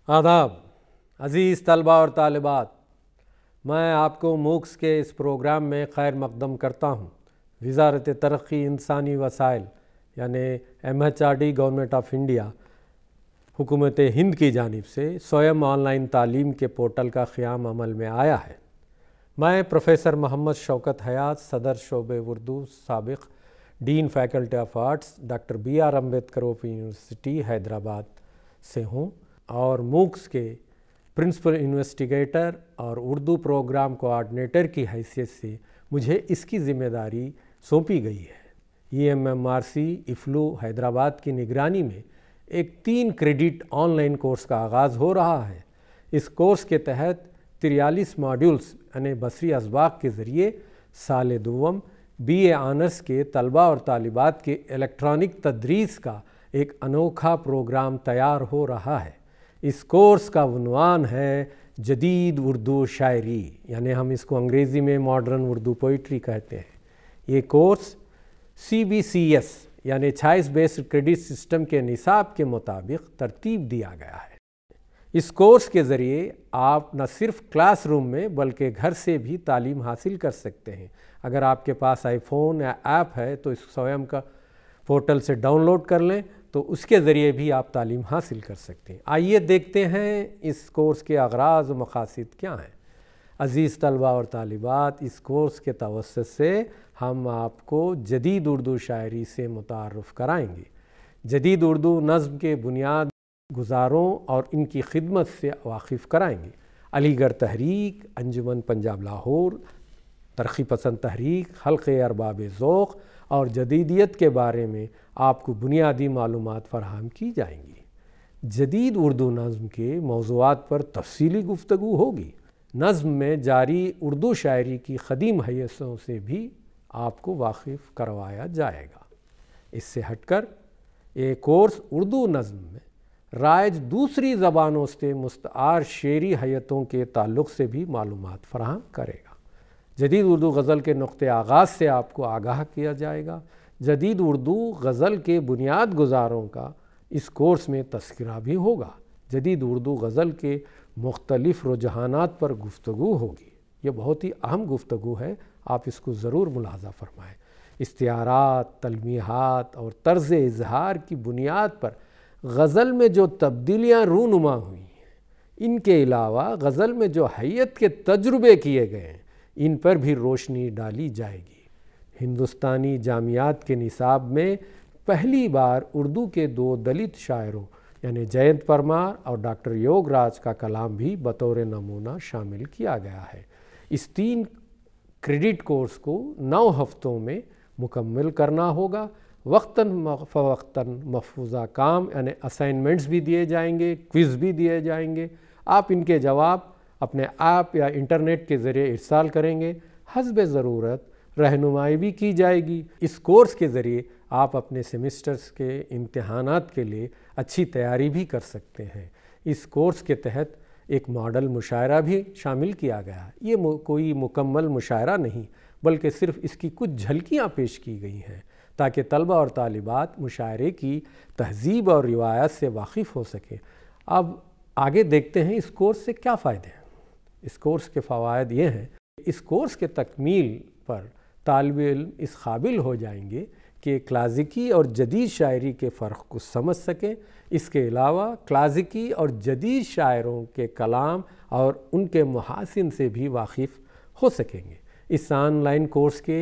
आदाब अज़ीज़ तलबा और तालिबात, मैं आपको मूक्स के इस प्रोग्राम में खैर मक़दम करता हूँ। वज़ारत तरक्की इंसानी वसाइल यानी MHRD गवर्नमेंट ऑफ इंडिया हुकूमत हिंद की जानिब से स्वयं ऑनलाइन तालीम के पोर्टल का क़याम अमल में आया है। मैं प्रोफेसर मोहम्मद शौकत हयात, सदर शोबे उर्दू, साबिक़ dean faculty of arts, doctor BR Ambedkar open university Hyderabad से हूँ और मूक्स के प्रिंसिपल इन्वेस्टिगेटर और उर्दू प्रोग्राम कोऑर्डिनेटर की हैसियत से मुझे इसकी ज़िम्मेदारी सौंपी गई है। EMMRC इफ्लू हैदराबाद की निगरानी में एक 3 क्रेडिट ऑनलाइन कोर्स का आगाज़ हो रहा है। इस कोर्स के तहत 43 मॉड्यूल्स यानी बसरी असबाक के ज़रिए साल दुवम BA ऑनर्स के तलबा और तालिबात के इलेक्ट्रॉनिक तदरीस का एक अनोखा प्रोग्राम तैयार हो रहा है। इस कोर्स का उन्वान है जदीद उर्दू शायरी, यानी हम इसको अंग्रेज़ी में मॉडर्न उर्दू पोइट्री कहते हैं। ये कोर्स CBCS यानी चॉइस बेस्ड क्रेडिट सिस्टम के निसाब के मुताबिक तरतीब दिया गया है। इस कोर्स के ज़रिए आप न सिर्फ क्लासरूम में बल्कि घर से भी तालीम हासिल कर सकते हैं। अगर आपके पास आईफोन या ऐप है तो इस स्वयं का पोर्टल से डाउनलोड कर लें, तो उसके ज़रिए भी आप तालीम हासिल कर सकते हैं। आइए देखते हैं इस कोर्स के अगराज़ व मक़ासिद क्या हैं। अज़ीज़ तलबा और तालिबात, इस कोर्स के तवस्सुत से हम आपको जदीद उर्दू शायरी से मुतारफ़ कराएंगे। जदीद उर्दू नज़्म के बुनियाद गुज़ारों और इनकी खिदमत से वाकिफ़ कराएंगे। अलीगढ़ तहरीक, अंजुमन पंजाब लाहौर, तरक्की पसंद तहरीक, हल्क़े अरबाब ज़ौक़ और जदीदियत के बारे में आपको बुनियादी मालूमात फ़राहम की जाएंगी। जदीद उर्दू नज़्म के मौज़ूआत पर तफ़सीली गुफ्तगू होगी। नज़्म में जारी उर्दू शायरी की क़दीम हैसियतों से भी आपको वाकिफ़ करवाया जाएगा। इससे हटकर ये कोर्स उर्दू नज़्म में राइज दूसरी ज़बानों से मुस्तआर शेरी हैयतों के ताल्लुक़ से भी मालूमात फ़राहम करेगा। जदीद उर्दू गज़ल के नुक़्ते आगाज़ से आपको आगाह किया जाएगा। जदीद उर्दू गज़ल के बुनियाद गुज़ारों का इस कोर्स में तज़किरा भी होगा। जदीद उर्दू गज़ल के मुख्तलिफ़ रुझानात पर गुफ्तगू होगी। ये बहुत ही अहम गुफ्तगू है, आप इसको ज़रूर मुलाहज़ा फ़रमाएँ। इस्तिआरात, तलमीहात और तर्ज़ इज़हार की बुनियाद पर गज़ल में जो तब्दीलियाँ रूनुमा हुई हैं, इनके अलावा गज़ल में जो हैयत के तजुर्बे किए गए हैं, इन पर भी रोशनी डाली जाएगी। हिंदुस्तानी जामियात के निसाब में पहली बार उर्दू के 2 दलित शायरों यानी जयंत परमार और डॉक्टर योगराज का कलाम भी बतौर नमूना शामिल किया गया है। इस 3 क्रेडिट कोर्स को 9 हफ्तों में मुकम्मल करना होगा। वक्तन फ़वक्तन महफूज़ा काम यानी असाइनमेंट्स भी दिए जाएंगे, क्विज़ भी दिए जाएंगे। आप इनके जवाब अपने ऐप या इंटरनेट के ज़रिए इरसाल करेंगे। हस्ब ज़रूरत रहनुमाई भी की जाएगी। इस कोर्स के ज़रिए आप अपने सेमेस्टर्स के इम्तिहानात के लिए अच्छी तैयारी भी कर सकते हैं। इस कोर्स के तहत एक मॉडल मुशायरा भी शामिल किया गया है। ये कोई मुकम्मल मुशायरा नहीं, बल्कि सिर्फ़ इसकी कुछ झलकियाँ पेश की गई हैं ताकि तलबा और तालिबात मुशायरे की तहज़ीब और रिवायत से वाकिफ़ हो सकें। अब आगे देखते हैं इस कोर्स से क्या फ़ायदे हैं। इस कोर्स के फ़वाइद ये हैं, इस कोर्स के तकमील पर तालिब इल्म इस काबिल हो जाएंगे कि क्लासिकी और जदीद शायरी के फ़र्क को समझ सकें। इसके अलावा क्लासिकी और जदीद शायरों के कलाम और उनके मुहासिन से भी वाकिफ़ हो सकेंगे। इस ऑनलाइन कोर्स के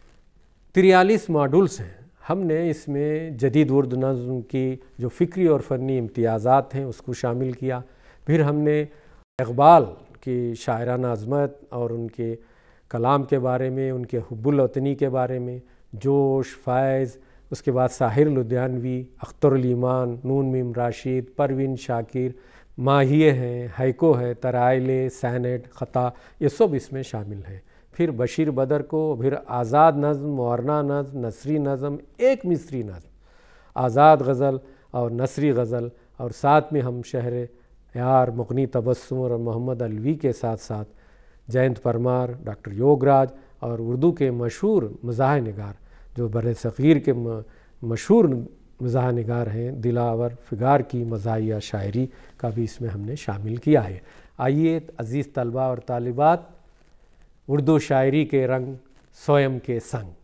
43 मॉड्यूल्स हैं। हमने इसमें जदीद उर्दू नज़्म की जो फ़िक्री और फ़नी इम्तियाज़ात हैं उसको शामिल किया। फिर हमने इक़बाल की शायराना अज़मत और उनके कलाम के बारे में, उनके हुब्बुल वतनी के बारे में, जोश, फ़ैज़, उसके बाद साहिर लुधियानवी, अख्तरुल ईमान, नून मीम राशिद, परवीन शाकिर, माहिए हैं, हैको है, तराइले, सैनेट, ख़ता, ये सब इसमें शामिल हैं। फिर बशीर बदर को, फिर आज़ाद नज़्म, मुअर्ना नज़्म, नसरी नज़्म, एक मिस्री नज़्म, आज़ाद गज़ल और नसरी गज़ल, और साथ में हम शहर यार, मुग़नी तबस्सुम और मोहम्मद अलवी के साथ साथ जयंत परमार, डॉक्टर योगराज और उर्दू के मशहूर मज़ाह निगार जो बर-ए-सग़ीर के मशहूर مزاح نگار ہیں دلاور فگار کی مزاحیہ شاعری کا بھی اس میں ہم نے شامل کیا ہے۔ آئیے عزیز طلباء اور طالبات، اردو شاعری کے رنگ سوئم کے سنگ